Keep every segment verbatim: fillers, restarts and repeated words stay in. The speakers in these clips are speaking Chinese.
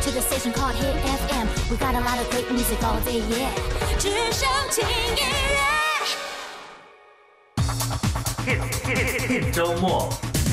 to the station called Hit F M. We got a lot of great music all day, yeah. 只想听音乐。 Hit Hit Hit 周末。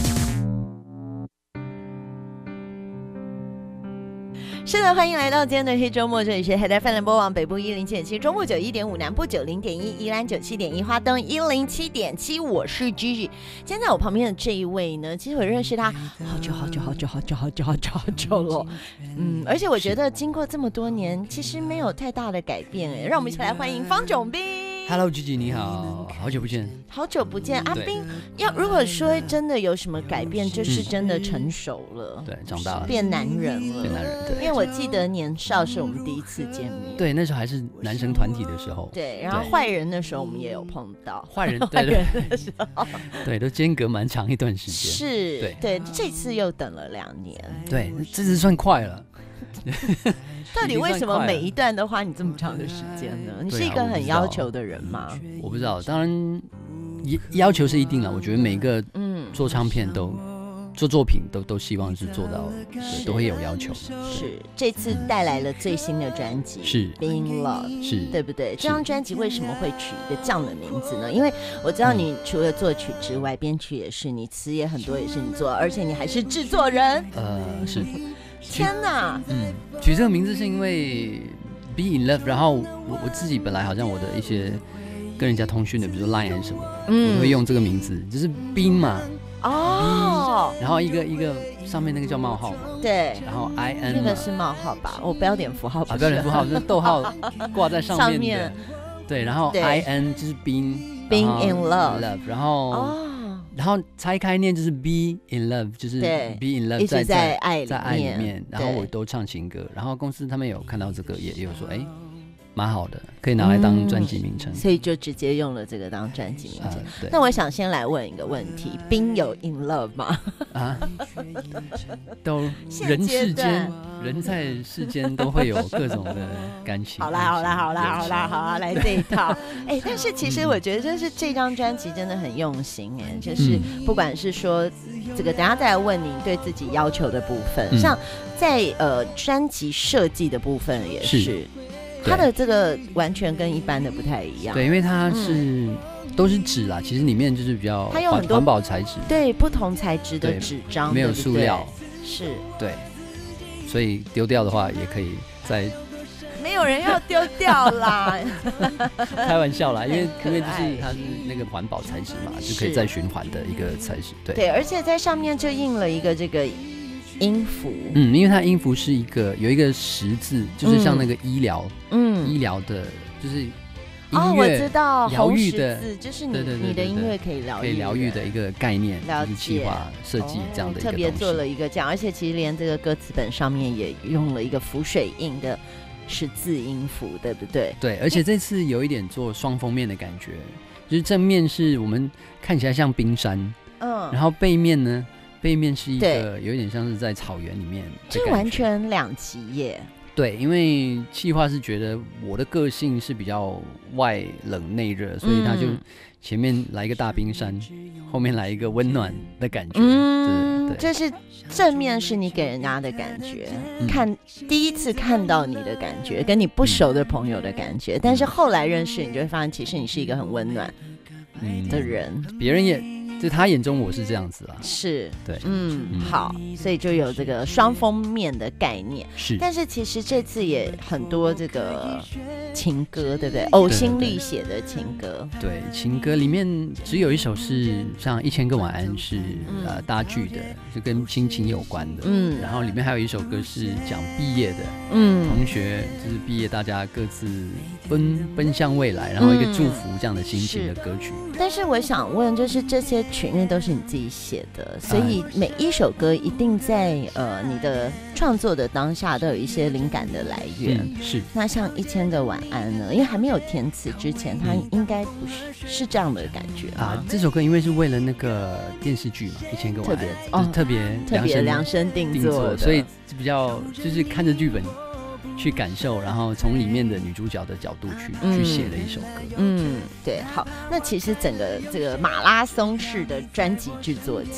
是的，欢迎来到今天的黑周末，这里是 Hit F M 联播网北部一零七点七，中部九一点五，南部九零点一，宜兰九七点一，花东一零七点七，我是 Gigi。今天在我旁边的这一位呢，其实我认识他好久好久好久好久好久好久好久了，嗯，而且我觉得经过这么多年，其实没有太大的改变哎，让我们一起来欢迎方炯斌。 Hello Gigi 你好，好久不见， 好久不见，阿斌。要如果说真的有什么改变，就是真的成熟了， 嗯、对，长大了， 变男人了， 变男人，对。 因为我记得年少是我们第一次见面， 对，那时候还是男生团体的时候， 对。然后坏人的时候我们也有碰到， 坏人坏人的时候， 对，都间隔蛮长一段时间， 是， 对对。这次又等了两年， 对，这次算快了。 到底为什么每一段都花你这么长的时间呢？你是一个很要求的人吗？ 我不知道，当然要求是一定了。我觉得每个做唱片都、嗯、做作品都都希望是做到，都会有要求。 是这次带来了最新的专辑， 是 《Being Love》， 是对不对？这张专辑为什么会取一个这样的名字呢？因为我知道你除了作曲之外，编曲也是，你词也很多也是你做，而且你还是制作人。 呃，是。 天哪！ 嗯，取这个名字是因为 Be in Love， 然后我我自己本来好像我的一些跟人家通讯的，比如说 Line 还是什么，嗯，我会用这个名字，就是冰嘛， 哦， 然后一个一个上面那个叫冒号嘛， 对， 然后 I N 那个是冒号吧？我标点符号不是， 啊，标点符号，那逗号挂在上面的， 上面对，然后 I N 就是冰 ，Being in Love， love， 然后哦。然后拆开念就是 be in love， 就是 be in love， 一直在爱在爱里面。然后我都唱情歌，然后公司他们有看到这个，也也有说，哎，蛮好的，可以拿来当专辑名称、嗯， 所以就直接用了这个当专辑名称、呃。那我想先来问一个问题：冰有 in love 吗？啊， 都人世间，人在世间都会有各种的感情。 好啦，好啦，好啦，好啦，好啦，来这一套。哎、欸，但是其实我觉得，就是这张专辑真的很用心、欸，哎，就是不管是说这个，等一下再来问你对自己要求的部分，嗯、像在呃专辑设计的部分也是。是它的这个完全跟一般的不太一样， 对，因为它是、嗯、都是纸啦，其实里面就是比较它有很多环保材质， 对，不同材质的纸张， 没有塑料， 是， 对，所以丢掉的话也可以再。 没有人要丢掉啦， 开玩笑啦，因为因为就是它是那个环保材质嘛，就可以再循环的一个材质，对对，而且在上面就印了一个这个。音符， 嗯，因为它音符是一个有一个十字，就是像那个医疗，嗯，医疗的，就是音乐， 哦，我知道， 疗愈的， 就是你对对对对你的音乐可以疗愈， 可以疗愈的一个概念， 了解， 就是企划设计这样的一个东西、 哦、特别做了一个这样，而且其实连这个歌词本上面也用了一个浮水印的十字音符，对不对？ 对，而且这次有一点做双封面的感觉，就是正面是我们看起来像冰山，嗯，然后背面呢？背面是一个有点像是在草原里面， 这完全两极耶。 对，因为企划是觉得我的个性是比较外冷内热，所以他就前面来一个大冰山，嗯、后面来一个温暖的感觉。嗯，对， 这是正面是你给人家的感觉，嗯、看第一次看到你的感觉，跟你不熟的朋友的感觉，嗯、但是后来认识你就会发现，其实你是一个很温暖的人， 嗯、别人也。在他眼中我是这样子啦， 是， 对， 嗯，嗯好，所以就有这个双封面的概念， 是， 但是其实这次也很多这个情歌，对不对？呕心沥血的情歌， 对，情歌里面只有一首是像《一千个晚安》是，是、嗯、呃搭剧的，是跟亲情有关的，嗯，然后里面还有一首歌是讲毕业的，嗯，同学就是毕业，大家各自奔奔向未来，然后一个祝福这样的心情的歌曲。 嗯、但是我想问，就是这些曲因为都是你自己写的，所以每一首歌一定在呃你的创作的当下都有一些灵感的来源。 嗯、是。 那像一千个晚安呢？因为还没有填词之前，它应该不是是这样的感觉啊。这首歌因为是为了那个电视剧嘛，一千个晚安，特别哦，特别特别量身定做的， 所以比较就是看着剧本。去感受，然后从里面的女主角的角度去、嗯、去写了一首歌。 嗯，对，好，那其实整个这个马拉松式的专辑制作期，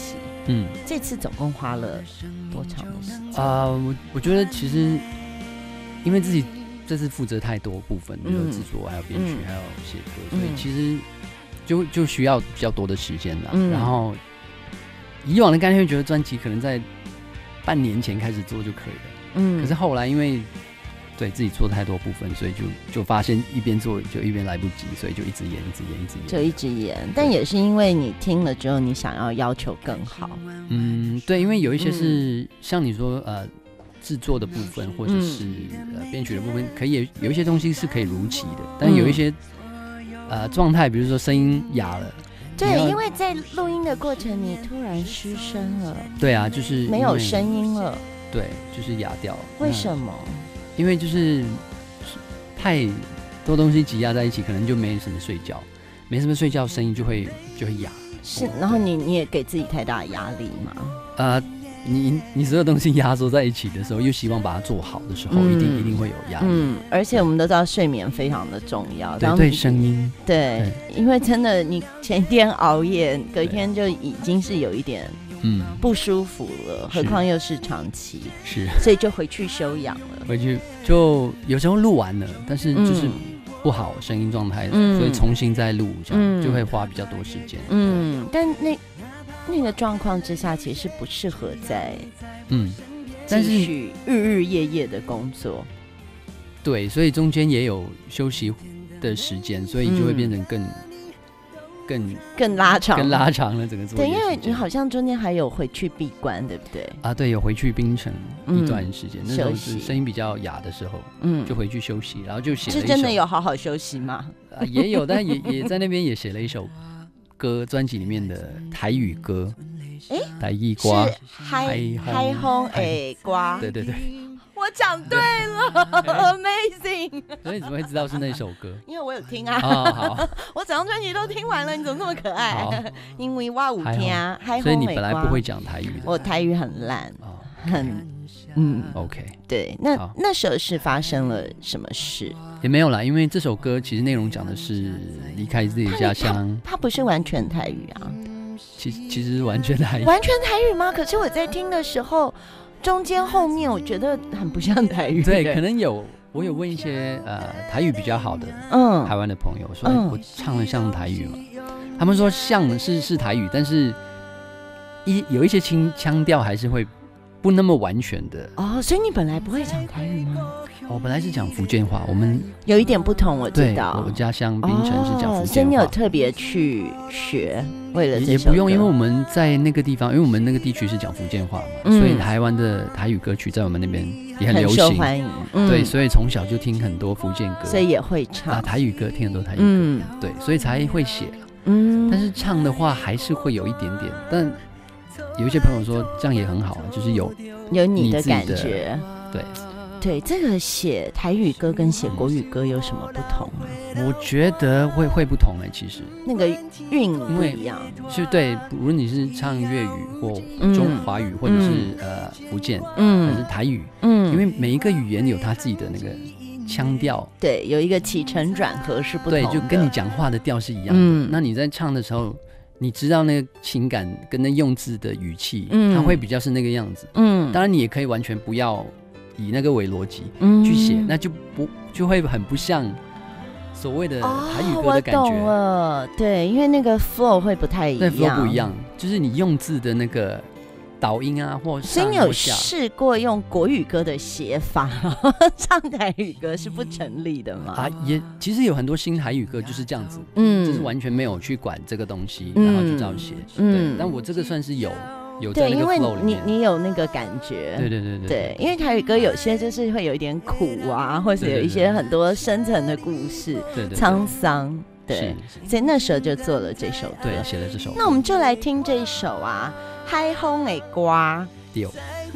嗯，这次总共花了多长的时间？ 啊、呃，我我觉得其实因为自己这次负责太多部分，比如制作，还有编曲，嗯、还有写歌，所以其实就就需要比较多的时间啦。嗯、然后以往的概念会觉得专辑可能在半年前开始做就可以了，嗯，可是后来因为对自己做太多部分，所以就就发现一边做就一边来不及，所以就一直演，一直演，一直演， 就一直演。但也是因为你听了之后，你想要要求更好。 嗯，对，因为有一些是、嗯、像你说呃制作的部分，或者是、嗯、呃编曲的部分，可以有一些东西是可以如期的，但有一些、嗯、呃状态，比如说声音哑了。 对，因为在录音的过程，你突然失声了。 对啊，就是没有声音了。 对，就是哑掉了。 为什么？ 因为就是太多东西挤压在一起，可能就没什么睡觉，没什么睡觉，声音就会就会哑。 是，然后你你也给自己太大的压力吗？ 呃，你你所有东西压缩在一起的时候，又希望把它做好的时候，嗯、一定一定会有压力。 嗯，而且我们都知道睡眠非常的重要， 对对，声音对，对，因为真的你前一天熬夜，隔一天就已经是有一点。嗯，不舒服了，何况又是长期， 是， 所以就回去休养了。 回去就有时候录完了，但是就是不好声音状态，嗯、所以重新再录，这样、嗯、就会花比较多时间。 嗯，但那那个状况之下，其实不适合在嗯继续日日夜夜的工作。 对，所以中间也有休息的时间，所以就会变成更。嗯更更拉长， 更拉长了整个作业。 对，因为你好像中间还有回去闭关，对不对？ 啊，对，有回去槟城一段时间，嗯、那时候是声音比较哑的时候，嗯，就回去休息，然后就写了一首。 是真的有好好休息吗？ 啊，也有，但也也在那边也写了一首歌，专辑里面的台语歌。哎，台语歌， 是嗨嗨风诶歌。 对对对。 我讲对了 ，Amazing！ 所以你怎么会知道是那首歌？ 因为我有听啊。 哦，好， 我整张专辑都听完了，你怎么那么可爱？因为我有听， 所以你本来不会讲台语的。 我台语很烂，哦、很嗯 ，OK。 对，那那时候是发生了什么事？ 也没有啦，因为这首歌其实内容讲的是离开自己的家乡。 它不是完全台语啊。 其其实完全台语。 完全台语吗？可是我在听的时候。中间后面我觉得很不像台语， 对，可能有我有问一些呃台语比较好的嗯台湾的朋友说、嗯、我唱得像台语吗？他们说像是是台语，但是一有一些腔腔调还是会不那么完全的哦。所以你本来不会讲台语吗？ 我、哦、本来是讲福建话，我们有一点不同，我知道。 对，我家乡槟城是讲福建话、哦， 所以你有特别去学。为了这也不用，因为我们在那个地方，因为我们那个地区是讲福建话嘛、嗯，所以台湾的台语歌曲在我们那边也很流行， 很受欢迎。嗯、 对，所以从小就听很多福建歌， 所以也会唱、 啊、台语歌，听很多台语歌、嗯，对，所以才会写。嗯，但是唱的话还是会有一点点，但有一些朋友说这样也很好，就是有有你的感觉， 对。 对，这个写台语歌跟写国语歌有什么不同啊？ 我觉得会会不同哎、欸，其实那个韵不一样。 是对，无论你是唱粤语或中华语，嗯、或者是、嗯、呃福建，嗯，还是台语，嗯，因为每一个语言有它自己的那个腔调， 对，有一个起承转合是不同的， 对，就跟你讲话的调是一样的。嗯、那你在唱的时候，你知道那个情感跟那用字的语气，嗯，它会比较是那个样子。嗯，当然你也可以完全不要。以那个为逻辑去写、嗯，那就不就会很不像所谓的台语歌的感觉。 哦、我懂了，对，因为那个 flow 会不太一样， 对 flow 不一样，就是你用字的那个导音啊，或所以你有试过用国语歌的写法唱台语歌是不成立的吗？ 啊，也其实有很多新台语歌就是这样子，嗯，就是完全没有去管这个东西，嗯、然后就照写、嗯，对。但我这个算是有。 对，因为你你有那个感觉， 对对对 对, 对，因为台语歌有些就是会有一点苦啊，或者有一些很多深层的故事，对对沧桑，对，所以那时候就做了这首歌， 对，写了这首歌。 那我们就来听这一首啊，海风的歌。 对。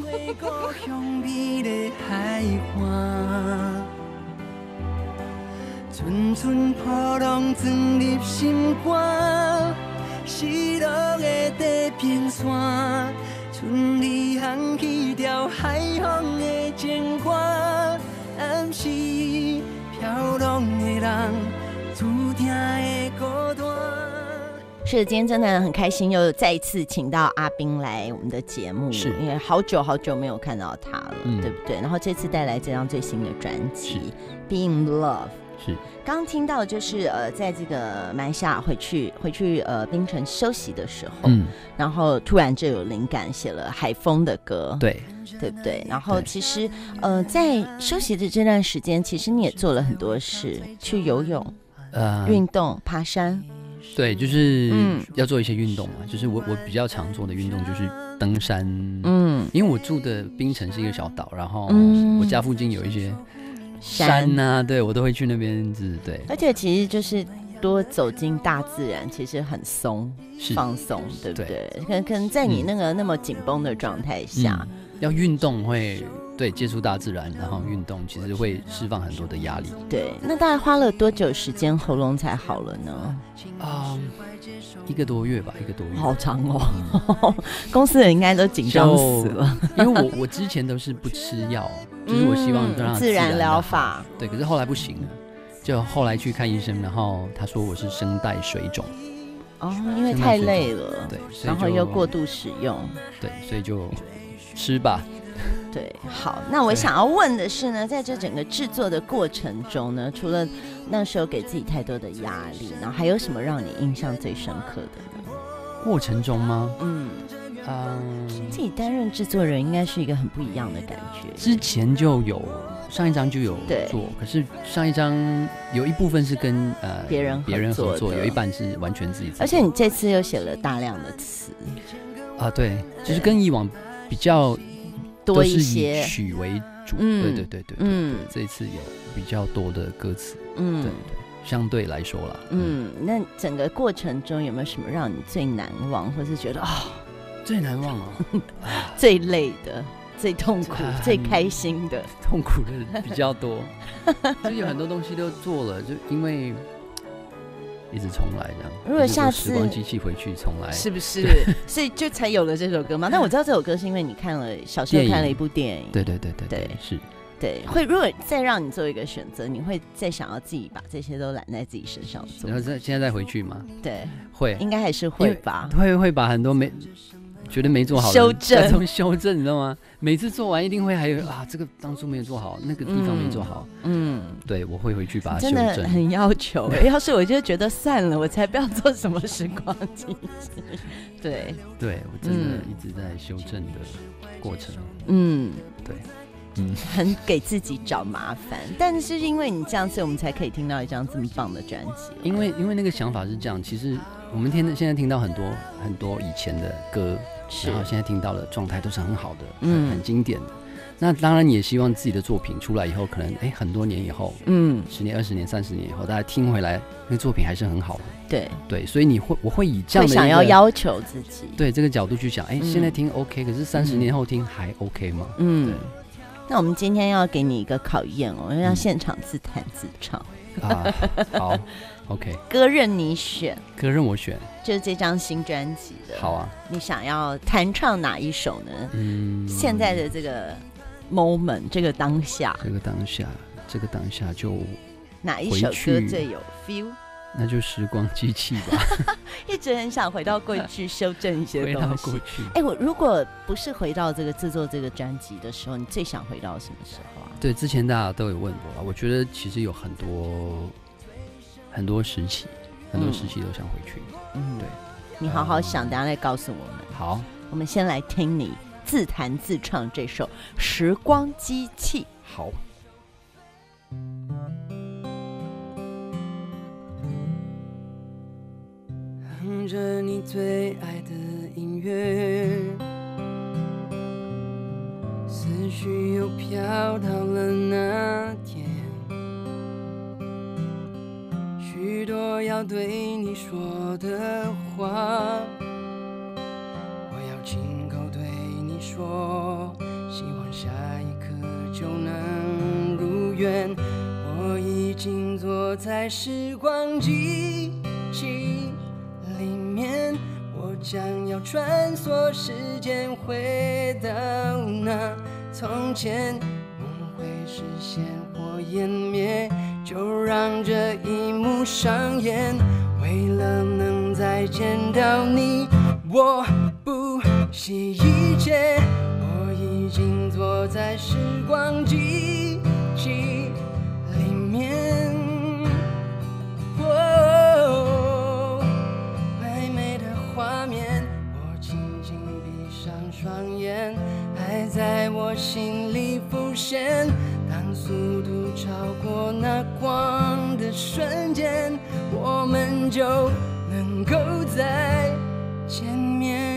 春春波浪钻入心肝。失落的地平线，春里航起条海风的情歌，暗时飘浪的人，注定的孤单。 是，今天真的很开心，又再一次请到阿彬来我们的节目， 是因为好久好久没有看到他了， 嗯、 对不对？然后这次带来这张最新的专辑《Be in Love》。 是， 刚听到就是呃，在这个马来西亚回去回去呃槟城休息的时候，嗯，然后突然就有灵感写了海风的歌， 对， 对不对？然后其实呃，在休息的这段时间，其实你也做了很多事，去游泳、呃，运动、爬山。 对，就是要做一些运动嘛，嗯、就是我我比较常做的运动就是登山，嗯，因为我住的槟城是一个小岛，然后我家附近有一些山啊，对我都会去那边，对。 而且其实就是多走进大自然，其实很松，放松，对不对？可能可能在你那个那么紧绷的状态下， 嗯、要运动会。对，接触大自然，然后运动，其实会释放很多的压力。 对，那大概花了多久时间喉咙才好了呢？ 啊、um, ，一个多月吧，一个多月。 好长哦，嗯、公司人应该都紧张死了。 因为我我之前都是不吃药，就是我希望让它自然疗法。 对，可是后来不行了，就后来去看医生，然后他说我是声带水肿。 哦，因为太累了， 对， 然后又过度使用， 对，所以就吃吧。 对，好，那我想要问的是呢，在这整个制作的过程中呢，除了那时候给自己太多的压力，然后还有什么让你印象最深刻的呢？ 过程中吗？ 嗯嗯，自己担任制作人应该是一个很不一样的感觉。 之前就有上一张就有做，可是上一张有一部分是跟呃别人别人合作，有一半是完全自己制作。 而且你这次又写了大量的词啊，对，就是跟以往比较。 多一些， 都是以曲为主，嗯、对对对对对，嗯，这一次有比较多的歌词，嗯，对对，相对来说啦， 嗯，那整个过程中有没有什么让你最难忘，或是觉得啊、哦、 最难忘啊， 最累的、最痛苦、啊、最开心的？ 痛苦的比较多，就有很多东西都做了，就因为。一直重来这样， 如果下次时光机器回去重来， 是不是？所以就才有了这首歌嘛。但我知道这首歌是因为你看了小时候看了一部电影， 对对对对对，是， 对。会如果再让你做一个选择，你会再想要自己把这些都揽在自己身上做？ 然后现在再回去吗？ 对， 会， 应该还是会吧。 会会把很多没觉得没做好的修正， 从修正，你知道吗？每次做完一定会还有啊，这个当初没有做好，那个地方没做好。嗯，对，我会回去把它修正。 真的很要求，要是我就觉得算了，我才不要做什么时光机器。对， 对我真的一直在修正的过程。 嗯， 对。 嗯，很给自己找麻烦，但是因为你这样，所以我们才可以听到一张这么棒的专辑。 因为因为那个想法是这样，其实我们听现在听到很多很多以前的歌，然后现在听到的状态都是很好的，嗯，很经典的。那当然也希望自己的作品出来以后，可能哎很多年以后，嗯，十年、二十年、三十年以后，大家听回来，那作品还是很好的。对对，所以你会我会以这样的一个会想要要求自己， 对这个角度去想，哎，现在听 OK， 可是三十年后听还 OK 吗？嗯。 那我们今天要给你一个考验哦，要现场自弹自唱。 嗯、啊，好 ，OK。 歌任你选， 歌任我选， 就是这张新专辑的。 好啊， 你想要弹唱哪一首呢？嗯，现在的这个 moment， 这个当下， 这个当下，这个当下就哪一首歌最有 feel？ 那就时光机器吧。 一直很想回到过去修正一些东西。 回到过去。 哎、欸，我如果不是回到这个制作这个专辑的时候，你最想回到什么时候啊？ 对，之前大家都有问过啊。我觉得其实有很多很多时期，很多时期都想回去。嗯，对。 你好好想，等一下再告诉我们。 好， 我们先来听你自弹自唱这首《时光机器》。 好。 哼着你最爱的音乐，思绪又飘到了那天，许多要对你说的话，我要亲口对你说，希望下一刻就能如愿。我已经坐在时光机器里面，我将要穿梭时间，回到那从前，梦会实现或湮灭，就让这一幕上演。为了能在再见到你。我不惜一切，我已经坐在时光机器里面。哦，美美的画面，我轻轻闭上双眼，还在我心里浮现。当速度超过那光的瞬间，我们就能够再见面。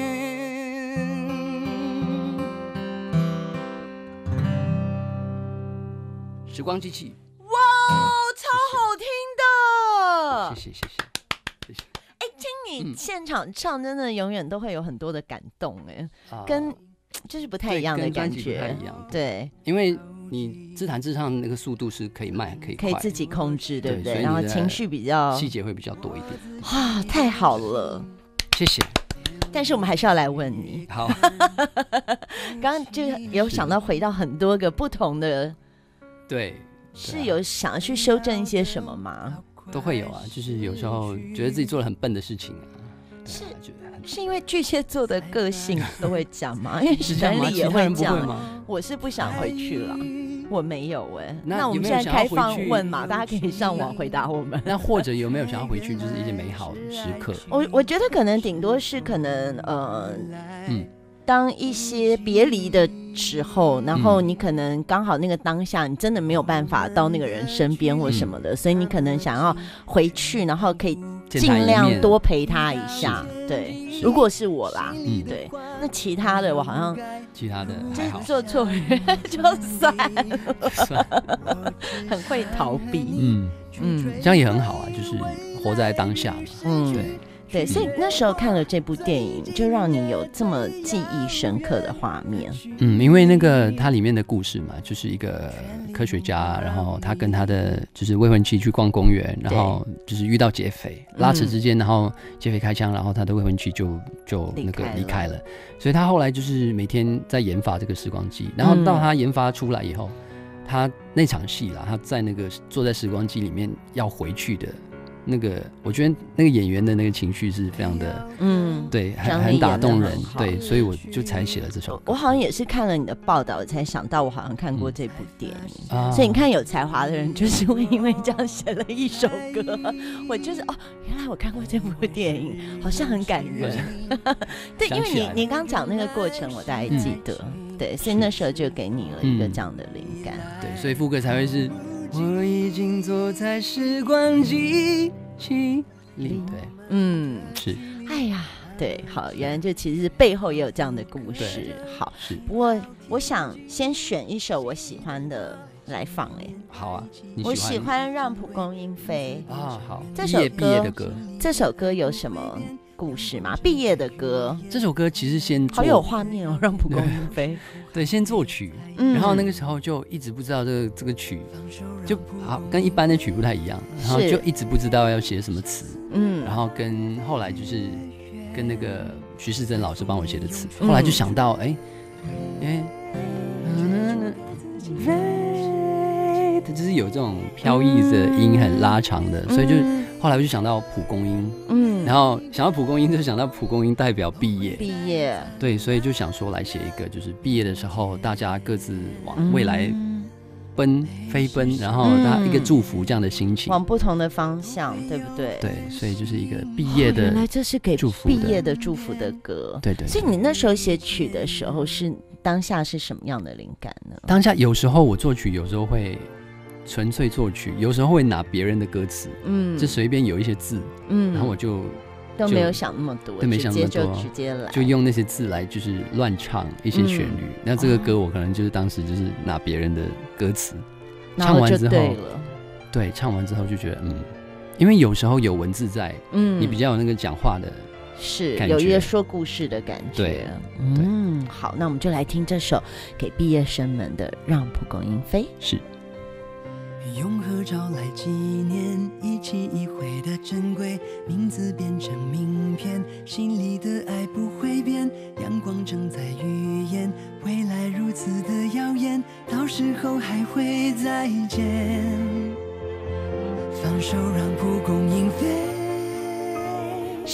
时光机器， 哇，超好听的！ 谢谢谢谢谢谢。 哎，听你现场唱，真的永远都会有很多的感动，哎、 啊， 跟就是不太一样的感跟专辑不觉， 太一样。 对， 因为你自弹自唱那个速度是可以慢可以快， 可以自己控制，对不对？ 对所以你的然后情绪比较细节会比较多一点。 哇，太好了！ 谢谢。 但是我们还是要来问你， 好， 刚刚就有想到回到很多个不同的， 对， 是有想要去修正一些什么吗？ 都会有啊，就是有时候觉得自己做了很笨的事情啊， 是觉得很是因为巨蟹座的个性都会这样吗？因为是这样吗？ 人里也其他人不这样会吗？ 我是不想回去了，我没有哎、欸。 那那我们有没有想要现在开放回去问嘛，大家可以上网回答我们。 那或者有没有想要回去，就是一些美好的时刻？ 我我觉得可能顶多是可能呃， 嗯， 当一些别离的时候，然后你可能刚好那个当下你真的没有办法到那个人身边或什么的，嗯、所以你可能想要回去，然后可以尽量多陪他一下。对，如果是我啦，嗯，对。那其他的我好像其他的还好， 做错人就算了，很会逃避。 嗯嗯，这样也很好啊，就是活在当下嘛。嗯，对。 对，所以那时候看了这部电影，就让你有这么记忆深刻的画面。 嗯，因为那个它里面的故事嘛，就是一个科学家，然后他跟他的就是未婚妻去逛公园，然后就是遇到劫匪，拉扯之间，然后劫匪开枪，然后他的未婚妻就就那个离开了。所以他后来就是每天在研发这个时光机，然后到他研发出来以后，嗯、他那场戏啦，他在那个坐在时光机里面要回去的。那个，我觉得那个演员的那个情绪是非常的，嗯，对，很很打动人，对，所以我就才写了这首歌。 我好像也是看了你的报道，才想到我好像看过这部电影。嗯啊、所以你看，有才华的人就是会因为这样写了一首歌。我就是哦，原来我看过这部电影，好像很感人。对，因为你你刚讲那个过程，我大概记得，嗯、对，所以那时候就给你了一个这样的灵感。 嗯、对，所以副歌才会是。我已经坐在时光机器里，对， 嗯， 是， 哎呀，对，好，原来这其实背后也有这样的故事。好，是，不过我想先选一首我喜欢的来放，哎， 好啊， 你喜我喜欢《让蒲公英飞》 啊，好， 这首歌毕业的歌， 这首歌有什么故事吗？毕业的歌， 这首歌其实先好有画面哦，《让蒲公英飞》 对，先作曲，嗯、然后那个时候就一直不知道这个这个曲就好跟一般的曲不太一样，然后就一直不知道要写什么词，嗯，然后跟后来就是跟那个徐世珍老师帮我写的词，后来就想到哎，哎、嗯，它就是有这种飘逸的音很拉长的，嗯、所以就后来我就想到蒲公英，嗯，然后想到蒲公英就想到蒲公英代表毕业， 毕业， 对，所以就想说来写一个，就是毕业的时候大家各自往未来奔、嗯、飞奔，然后大家一个祝福这样的心情， 往不同的方向，对不对？ 对，所以就是一个毕业的、哦， 原来这是给毕业的祝福的歌， 对 对, 对。 所以你那时候写曲的时候是当下是什么样的灵感呢？ 当下有时候我作曲，有时候会。纯粹作曲，有时候会拿别人的歌词，嗯，就随便有一些字，嗯，然后我就都没有想那么多， 对，没想那么多， 就直接来， 就用那些字来就是乱唱一些旋律。嗯、那这个歌我可能就是当时就是拿别人的歌词，唱完之后， 对, 对，唱完之后就觉得嗯，因为有时候有文字在，嗯，你比较有那个讲话的， 是有一个说故事的感觉， 对， 嗯，好，那我们就来听这首给毕业生们的《让蒲公英飞》， 是。 用合照来纪念一期一会的珍贵，名字变成名片，心里的爱不会变，阳光正在预言，未来如此的耀眼，到时候还会再见，放手让蒲公英飞。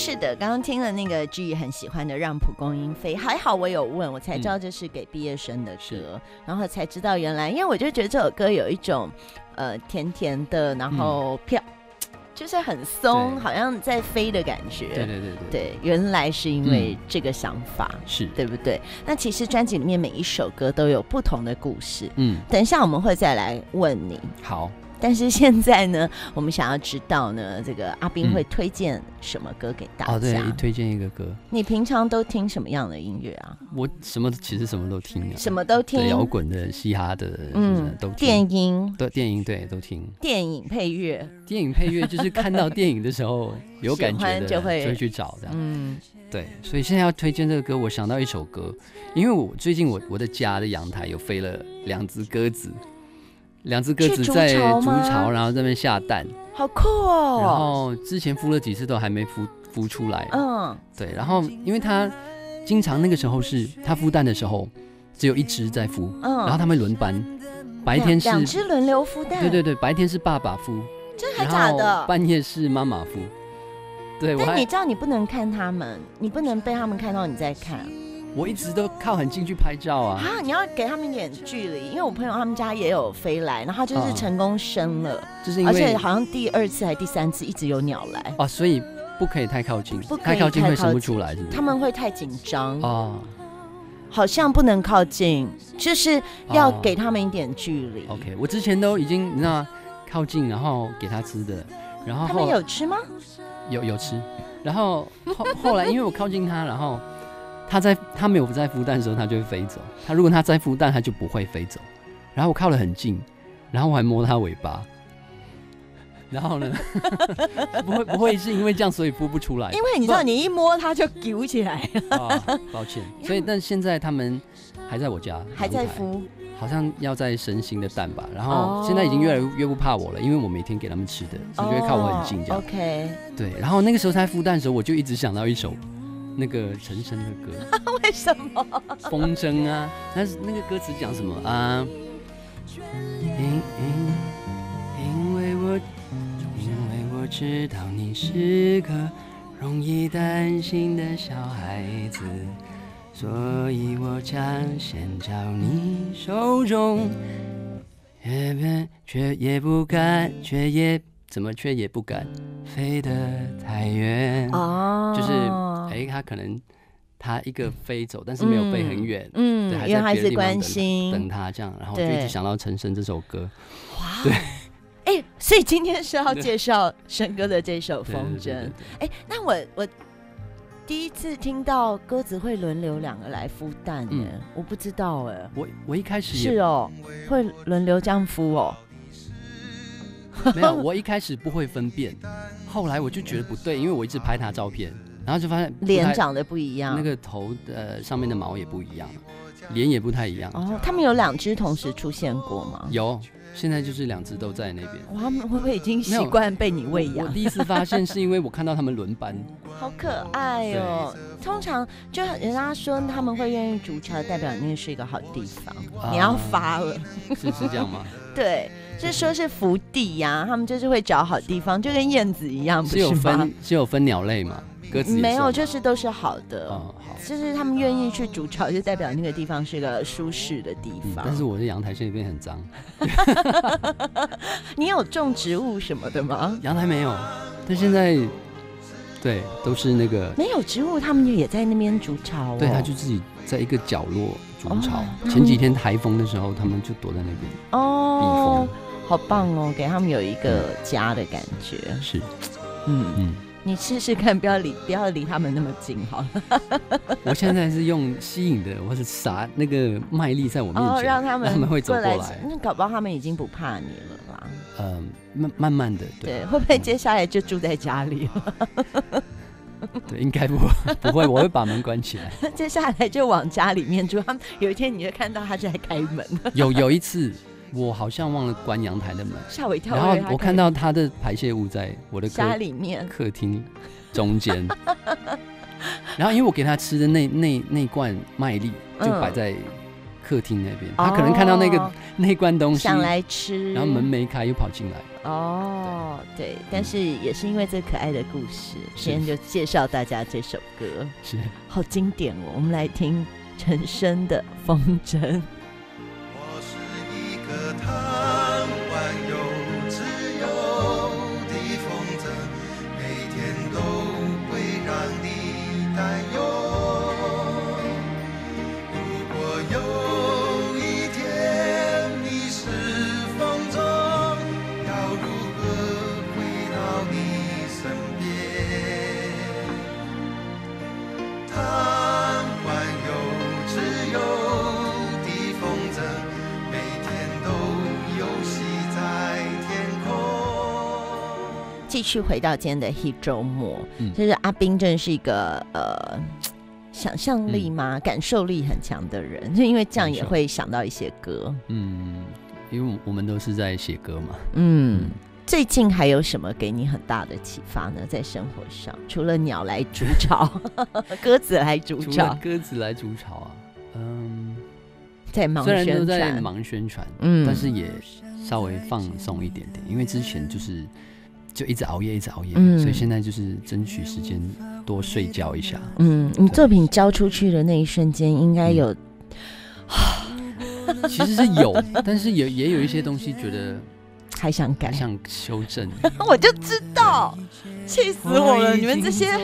是的，刚刚听了那个 G 很喜欢的《让蒲公英飞》，还好我有问，我才知道这是给毕业生的歌，嗯、然后才知道原来，因为我就觉得这首歌有一种呃甜甜的，然后飘。嗯就是很松，好像在飞的感觉。 对对对 对, 对，原来是因为这个想法， 嗯、是对不对？那其实专辑里面每一首歌都有不同的故事。 嗯， 等一下我们会再来问你。 好。 但是现在呢，我们想要知道呢，这个阿彬会推荐什么歌给大家？ 哦，对，推荐一个歌。 你平常都听什么样的音乐啊？ 我什么其实什么都听啊， 什么都听， 摇滚的、嘻哈的，嗯，都听。 电音， 对，电音对都听。 电影配乐， 电影配乐就是看到电影的时候有感觉的， 就会就会去找这样。 嗯， 对，所以现在要推荐这个歌，我想到一首歌，因为我最近我我的家的阳台有飞了两只鸽子。两只鸽子在筑巢，然后在那边下蛋， 好酷哦！ 然后之前孵了几次都还没孵孵出来，嗯，对。然后因为它经常那个时候是它孵蛋的时候只有一只在孵，嗯，然后它们轮班，白天是两只轮流孵蛋， 对对对，白天是爸爸孵， 真的还假的？ 半夜是妈妈孵，对。 但你知道你不能看它们，你不能被它们看到你在看。 我一直都靠很近去拍照啊！ 啊，你要给他们一点距离，因为我朋友他们家也有飞来，然后就是成功生了，啊、就是因为而且好像第二次还第三次一直有鸟来啊，所以不可以太靠近， 不可以太靠近会生不出来是不是？ 他们会太紧张哦， 好像不能靠近，就是要给他们一点距离。 哦、OK， 我之前都已经你知道靠近，然后给他吃的，然后他们有吃吗？ 有有吃，然后后后来因为我靠近他，然后。他在他没有在孵蛋的时候，他就会飞走。他如果他在孵蛋，他就不会飞走。然后我靠得很近，然后我还摸他尾巴。然后呢，不会不会是因为这样所以孵不出来？ 因为你知道，你一摸它就揪起来了。 啊，抱歉。所以，但现在他们还在我家， 还在孵， 好像要再生新的蛋吧。然后现在已经越来越不怕我了，因为我每天给他们吃的，所以就会靠我很近这样。 哦、OK。 对，然后那个时候才孵蛋的时候，我就一直想到一首。那个陈升的歌， 为什么？ 风筝啊，但是那个歌词讲什么啊？因因因为我因为我知道你是个容易担心的小孩子，所以我将先交你手中，也不却也不敢，却也怎么却也不敢飞得太远。哦，就是。哎，他可能他一个飞走，但是没有飞很远，嗯，对，还在别的地方等他，等他这样，然后就一直想到陈升这首歌，哇，对， 哎，所以今天是要介绍升哥的这首《风筝》。哎，那我我第一次听到鸽子会轮流两个来孵蛋，哎、嗯，我不知道，哎， 我我一开始是哦，会轮流这样孵哦。 没有，我一开始不会分辨，后来我就觉得不对，因为我一直拍他照片。然后就发现脸长得不一样， 那个头呃上面的毛也不一样，脸也不太一样。 哦，他们有两只同时出现过吗？ 有，现在就是两只都在那边。 哇，他们会不会已经习惯被你喂养？ 我, 我第一次发现是因为我看到他们轮班， 好可爱哦。通常就人家说他们会愿意筑巢，代表那是一个好地方，啊、你要发了， 是是这样吗？ 对。就是说是福地呀、啊，他们就是会找好地方，就跟燕子一样，不是有分是有分鸟类吗？鸽子没有，就是都是好的。 哦，好， 就是他们愿意去筑巢，就代表那个地方是个舒适的地方。 嗯、但是我的阳台现在变很脏。 你有种植物什么的吗？ 阳台没有，但现在对都是那个没有植物，他们也在那边筑巢、哦。 对，他就自己在一个角落筑巢。哦、前几天台风的时候，他们就躲在那边哦，避风。 好棒哦，给他们有一个家的感觉。 是， 嗯嗯，你试试看，不要离不要离他们那么近好了。 我现在是用吸引的，我是撒那个麦粒在我面前， 哦、让他们他们会走过来。 那搞不好他们已经不怕你了啦。 嗯，慢慢慢的，对， 对，会不会接下来就住在家里了？ 对，应该不不会，我会把门关起来。 接下来就往家里面住，他们有一天你就看到他就在开门。 有有一次。我好像忘了关阳台的门， 吓我一跳。 然后我看到他的排泄物在我的家里面客厅中间，然后因为我给他吃的那那那罐麦粒就摆在客厅那边，他可能看到那个、哦、那罐东西想来吃， 然后门没开又跑进来。 哦，对，对，但是也是因为这可爱的故事，今天就介绍大家这首歌， 是好经典哦。我们来听陈升的《风筝》。 我是一个贪玩又自由的风筝，每天都会让你担忧。如果有一天你是风筝，要如何回到你身边？贪玩又自由的风筝，每天都游戏在天空。 继续回到今天的 Hit 周末， 嗯、 就是阿彬真是一个呃想象力嘛、嗯、感受力很强的人，就因为这样也会想到一些歌。嗯， 因为我们都是在写歌嘛。 嗯。嗯，最近还有什么给你很大的启发呢？在生活上，除了鸟来筑巢，鸽子来筑巢， 除了鸽子来筑巢啊，嗯， 在忙宣传， 虽然都在忙宣传，嗯，但是也稍微放松一点点，因为之前就是就一直熬夜，一直熬夜，嗯、所以现在就是争取时间多睡觉一下。 嗯，你作品交出去的那一瞬间，应该有， 嗯、其实是有，但是也也有一些东西觉得。 还想改， 还想修正， 我就知道，气死我了！你们这些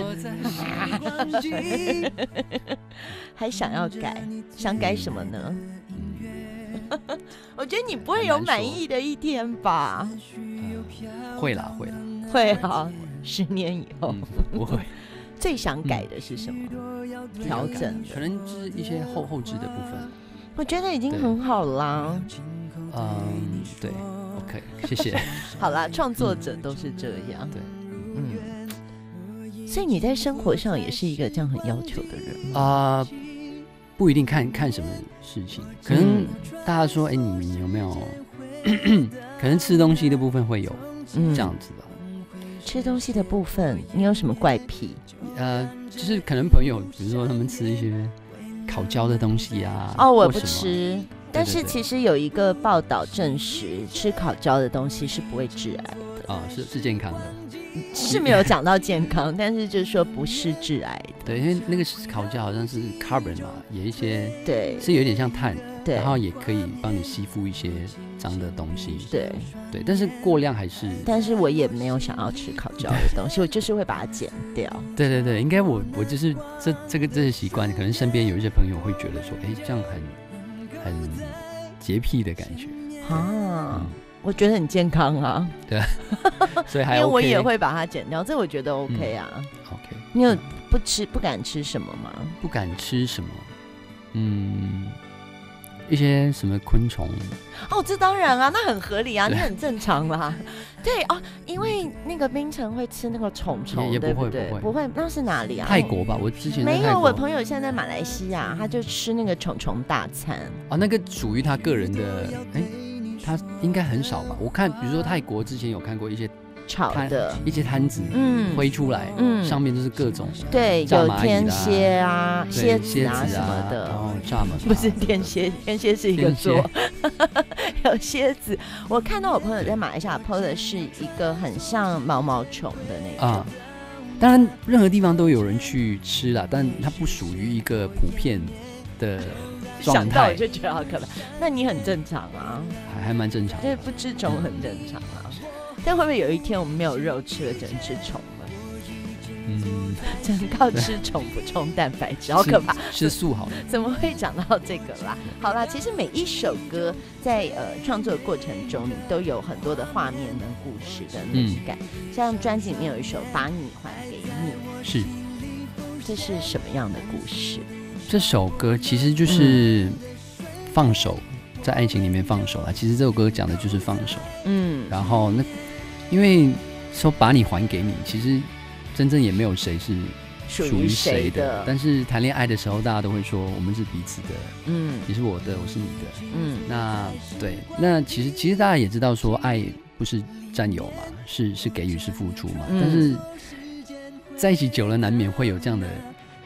还想要改，想改什么呢？嗯、我觉得你不会有满意的一天吧？ 呃、会啦，会啦， 会啊！十年以后， 嗯、不会。 最想改的是什么？调、嗯、整， 可能就是一些后后置的部分。 我觉得已经很好啦。 嗯，对。OK， 谢谢。 好啦，创作者都是这样。 对， 嗯。所以你在生活上也是一个这样很要求的人啊、呃？不一定看看什么事情，可能大家说，哎、欸，你你有没有？可能吃东西的部分会有、嗯、这样子吧。 吃东西的部分，你有什么怪癖？ 呃，就是可能朋友，比如说他们吃一些烤焦的东西啊。 哦，我不吃。但是其实有一个报道证实，吃烤焦的东西是不会致癌的啊、哦，是是健康的， 是没有讲到健康，但是就是说不是致癌的。 对，因为那个烤焦好像是 carbon 嘛，有一些对， 是有点像碳， 对， 然后也可以帮你吸附一些脏的东西。 对对，但是过量还是…… 但是我也没有想要吃烤焦的东西，我就是会把它减掉。 对对对，应该我我就是这这个这个习惯，可能身边有一些朋友会觉得说，哎，这样很。很洁癖的感觉啊、嗯，我觉得很健康啊。 对，所以还 OK， 因为我也会把它剪掉，这我觉得 OK 啊。 嗯、OK， 你有不吃不敢吃什么吗？ 不敢吃什么？嗯，一些什么昆虫？ 哦，这当然啊，那很合理啊，你很正常啦。对哦，因为那个槟城会吃那个虫虫， 也对不会不会不会，那是哪里啊？ 泰国吧，我之前没有，我朋友现在在马来西亚，他就吃那个虫虫大餐。 哦，那个属于他个人的，哎，他应该很少吧？我看，比如说泰国之前有看过一些炒的一些摊子， 嗯， 挥出来，嗯，上面就是各种， 对，有天蝎啊、蝎子啊什么的， 然后蚱蜢， 不是天蝎，天蝎是一个座，有蝎子。我看到我朋友在马来西亚 P O 的是一个很像毛毛虫的那种。啊， 当然任何地方都有人去吃啦，但它不属于一个普遍的状态。 想到我就觉得好可怕。那你很正常啊， 还还蛮正常的， 就是不吃虫很正常啊。但会不会有一天我们没有肉吃了，只能吃虫了？嗯，只能靠吃虫补充蛋白质，好可怕！ 吃素好了， 怎么会讲到这个啦？好啦，其实每一首歌在呃创作的过程中，你都有很多的画面跟故事跟灵感。嗯、像专辑里面有一首《把你还给你》， 是， 这是什么样的故事？ 这首歌其实就是放手，嗯、在爱情里面放手啦。其实这首歌讲的就是放手。嗯，然后那。因为说把你还给你，其实真正也没有谁是属于谁的。但是谈恋爱的时候，大家都会说我们是彼此的，嗯，你是我的，我是你的，嗯。那对，那其实其实大家也知道说，爱不是占有嘛，是是给予，是付出嘛。嗯、但是在一起久了，难免会有这样的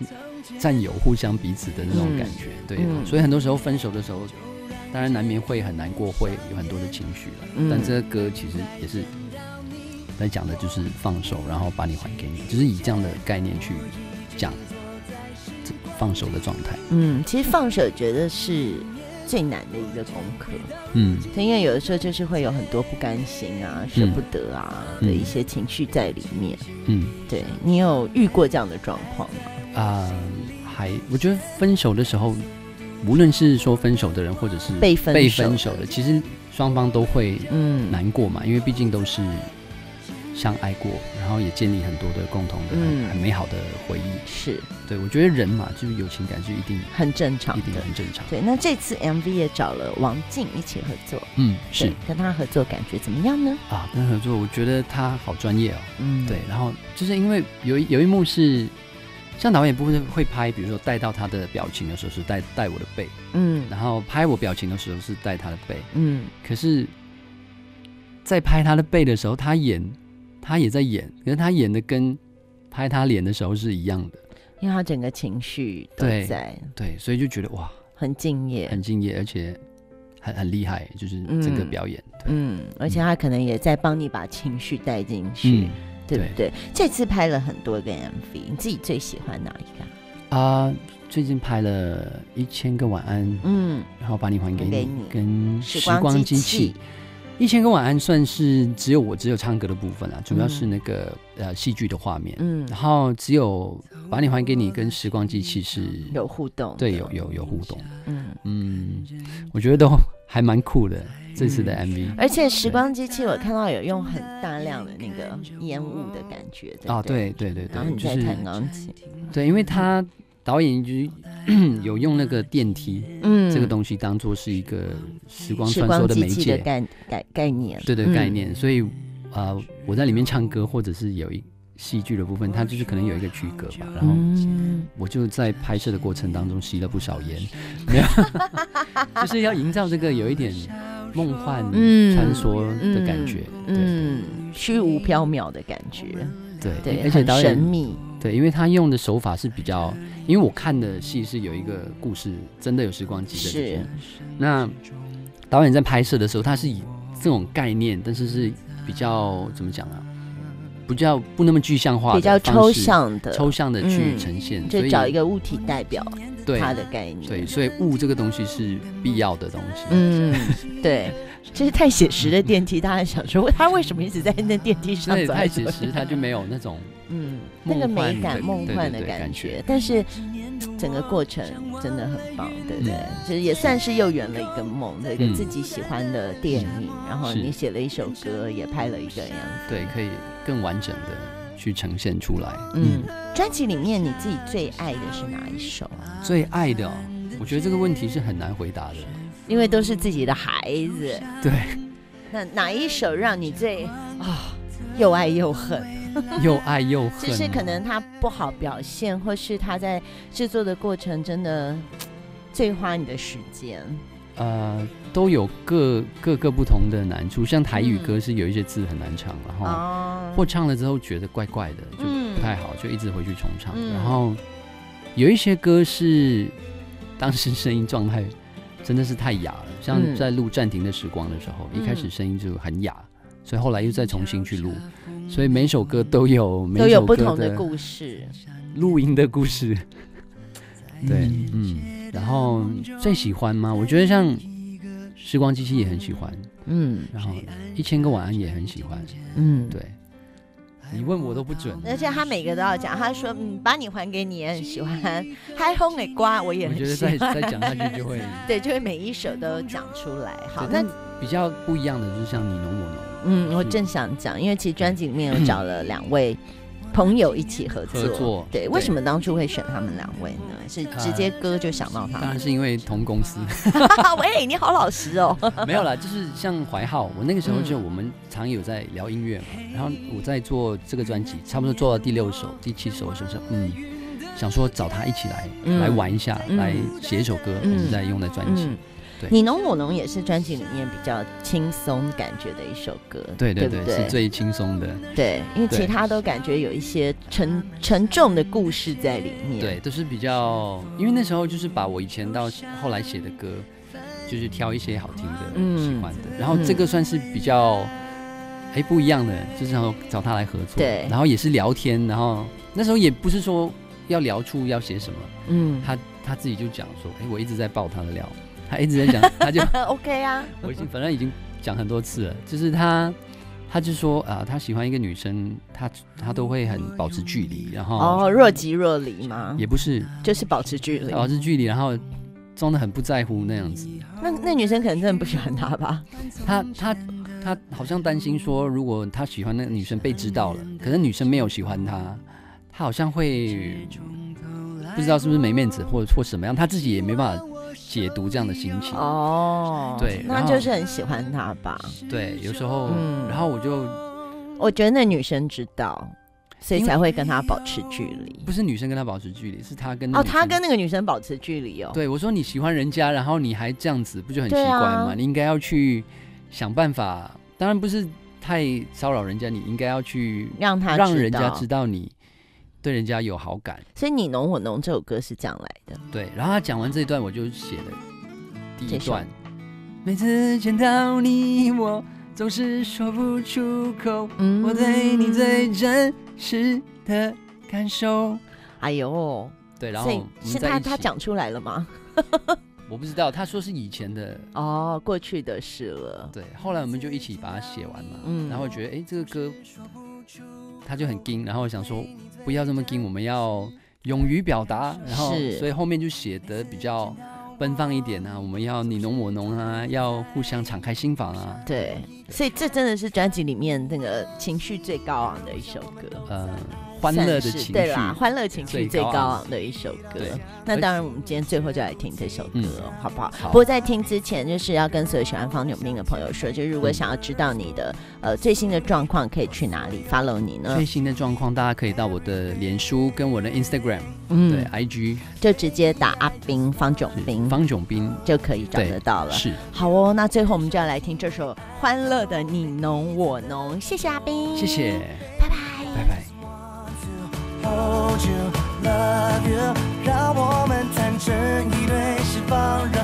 战友互相彼此的那种感觉，嗯、对、嗯，所以很多时候分手的时候，当然难免会很难过，会有很多的情绪了、嗯。但这个歌其实也是在讲的就是放手，然后把你还给你，就是以这样的概念去讲放手的状态。 嗯，其实放手觉得是最难的一个功课。嗯，因为有的时候就是会有很多不甘心啊、舍不得啊、嗯、的一些情绪在里面。嗯，对，你有遇过这样的状况吗？啊、呃，还我觉得分手的时候，无论是说分手的人或者是被分手 的, 被分手的其实双方都会难过嘛、嗯、因为毕竟都是相爱过，然后也建立很多的共同的 很,、嗯、很美好的回忆。是，对，我觉得人嘛，就是有情感是一定很正常的，一定很正常。对，那这次 M V 也找了王静一起合作，嗯，是跟他合作感觉怎么样呢？啊，跟他合作，我觉得他好专业哦，嗯，对，然后就是因为有有一幕是，像导演不是会拍，比如说带到他的表情的时候是带带我的背，嗯，然后拍我表情的时候是带他的背，嗯，可是，在拍他的背的时候，他演。他也在演，可是他演的跟拍他脸的时候是一样的，因为他整个情绪都在， 对, 对，所以就觉得哇，很敬业，很敬业，而且很很厉害，就是这个表演，嗯, 嗯，而且他可能也在帮你把情绪带进去、嗯，对不对？这次拍了很多个 M V， 你自己最喜欢哪一个？啊、呃，最近拍了一千个晚安，嗯，然后把你还给 你, 给你跟时光机器。一千个晚安算是只有我只有唱歌的部分啦，主要是那个、嗯、呃戏剧的画面，嗯，然后只有把你还给你跟时光机器是有互动，对，有有有互动，嗯嗯，我觉得都还蛮酷的这次的 M V，、嗯、而且时光机器我看到有用很大量的那个烟雾的感觉，对啊，对对对对，然后你在弹钢琴、就是，对，因为他导演就是有用那个电梯、嗯、这个东西当作是一个时光穿梭的媒介的 概, 概, 概念，对对概念，嗯、所以、呃、我在里面唱歌或者是有一戏剧的部分，它就是可能有一个区隔吧。然后我就在拍摄的过程当中吸了不少烟，没有，就是要营造这个有一点梦幻穿梭的感觉，嗯，虚无缥缈的感觉，对对，而且导演很神秘。对，因为他用的手法是比较，因为我看的戏是有一个故事，真的有时光机的，是。那导演在拍摄的时候，他是以这种概念，但是是比较怎么讲啊？比较不那么具象化的，比较抽象的，抽象的去呈现，嗯、就找一个物体代表它的概念。对，所以物这个东西是必要的东西。嗯，对。就是太写实的电梯，大家想说他为什么一直在那电梯上走？太写实，他就没有那种嗯那个美感、梦幻的感觉。但是整个过程真的很棒，对不对？嗯、就是也算是又圆了一个梦，的一个自己喜欢的电影，嗯、然后你写了一首歌，也拍了一个样子，对，可以更完整的去呈现出来。嗯，专辑里面你自己最爱的是哪一首？最爱的、哦，我觉得这个问题是很难回答的。因为都是自己的孩子，对。那哪一首让你最啊又爱又恨？又爱又恨，就是可能他不好表现，或是他在制作的过程真的最花你的时间。呃，都有各各个不同的难处。像台语歌是有一些字很难唱，嗯、然后或唱了之后觉得怪怪的，就不太好，嗯、就一直回去重唱。嗯、然后有一些歌是当时声音状态真的是太哑了，像在录《暂停的时光》的时候，嗯、一开始声音就很哑，所以后来又再重新去录，所以每首歌都有每首歌的都有不同的故事，录音的故事。对，嗯，然后最喜欢吗？我觉得像《时光机器》也很喜欢，嗯，然后《一千个晚安》也很喜欢，嗯，对。你问我都不准，而且他每个都要讲。他说：“嗯，把你还给你也很喜欢，嗨轰的瓜我也很喜欢。”我觉得再再讲下去就会对，就会每一首都讲出来。好，那比较不一样的就是像你侬我侬。嗯，我正想讲，因为其实专辑里面有找了两位朋友一起合作。合作 对, 对，为什么当初会选他们两位呢？是直接歌就想到他们？呃、当然是因为同公司。喂，你好老实哦。没有啦，就是像怀浩，我那个时候就我们常有在聊音乐嘛，嗯、然后我在做这个专辑，差不多做到第六首、第七首的时候，嗯，想说找他一起来、嗯、来玩一下，嗯、来写一首歌，我们再用在专辑。嗯你侬我侬也是专辑里面比较轻松感觉的一首歌， 对对 对, 对, 对， 是最轻松的。 对，因为其他都感觉有一些沉沉重的故事在里面。 对，都是比较，因为那时候就是把我以前到后来写的歌，就是挑一些好听的、嗯、喜欢的，然后这个算是比较哎不一样的，就是然后找他来合作， 对， 然后也是聊天，然后那时候也不是说要聊出要写什么，嗯，他他自己就讲说，哎，我一直在爆他的料，他一直在讲，他就 OK 啊， 我已经反正已经讲很多次了，就是他他就说啊、呃，他喜欢一个女生，他他都会很保持距离，然后哦若即若离吗？ 也不是， 就是保持距离， 保持距离，然后装得很不在乎那样子。 那那女生可能真的不喜欢他吧？ 他他他好像担心说，如果他喜欢那个女生被知道了，可是女生没有喜欢他，他好像会不知道是不是没面子或或什么样，他自己也没办法解读这样的心情。 哦， 对， 那就是很喜欢他吧？ 对，有时候，嗯、然后我就， 我觉得那女生知道，所以才会跟他保持距离。 不是女生跟他保持距离，是他跟那哦，他跟那个女生保持距离哦。 对，我说你喜欢人家，然后你还这样子，不就很奇怪吗？啊、你应该要去想办法，当然不是太骚扰人家，你应该要去让他让人家知道你对人家有好感。 所以你侬我侬这首歌是这样来的。 对，然后他讲完这一段，我就写了第一段。每次见到你，我总是说不出口，嗯、我对你最真实的感受。 哎呦， 对，然后我们是他他讲出来了吗？ 我不知道，他说是以前的哦，过去的事了。 对，后来我们就一起把它写完嘛，嗯，然后觉得哎、欸，这个歌他就很硬，然后想说不要这么硬，我们要勇于表达，然后所以后面就写得比较奔放一点啊，我们要你侬我侬啊，要互相敞开心房啊。 对，所以这真的是专辑里面那个情绪最高昂的一首歌。 呃，欢乐的情绪， 对啦，欢乐情绪最高昂的一首歌。那当然，我们今天最后就来听这首歌，嗯、好不好？好。不过在听之前，就是要跟所有喜欢方炯斌的朋友说，就是如果想要知道你的、嗯、呃最新的状况，可以去哪里 follow 你呢？ 最新的状况，大家可以到我的脸书跟我的 Instagram， 嗯，对 ，I G 就直接打阿斌方炯斌， 方炯斌就可以找得到了。 是。好哦，那最后我们就要来听这首《欢乐的你侬我侬》，谢谢阿斌， 谢谢， 拜拜， 拜拜。 Hold you, love you， 让我们弹成一对，释放。